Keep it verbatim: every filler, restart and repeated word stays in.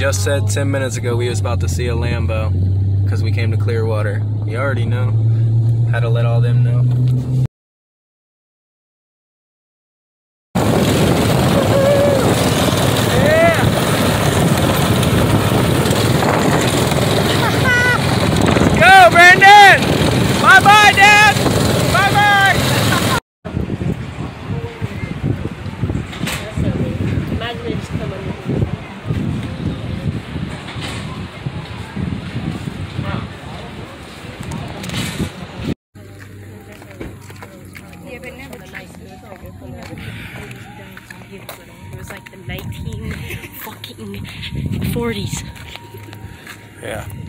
just said ten minutes ago we was about to see a Lambo because we came to Clearwater. You already know. Had to let all them know. Go, Brandon! Bye-bye, Dad! Bye-bye! It was like the nineteen fucking forties. Yeah.